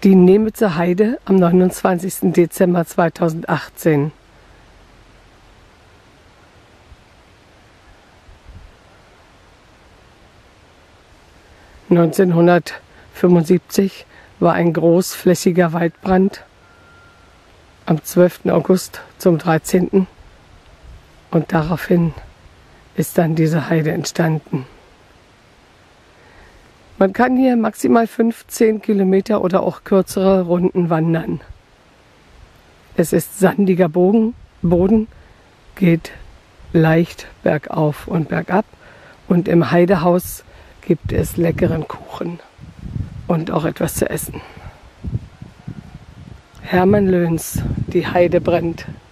Die Nemitzer Heide am 29. Dezember 2018. (1975) war ein großflächiger Waldbrand am 12. August zum 13. und daraufhin ist dann diese Heide entstanden. Man kann hier maximal 15 Kilometer oder auch kürzere Runden wandern. Es ist sandiger Boden, geht leicht bergauf und bergab und im Heidehaus gibt es leckeren Kuchen und auch etwas zu essen. Hermann Löns, die Heide brennt.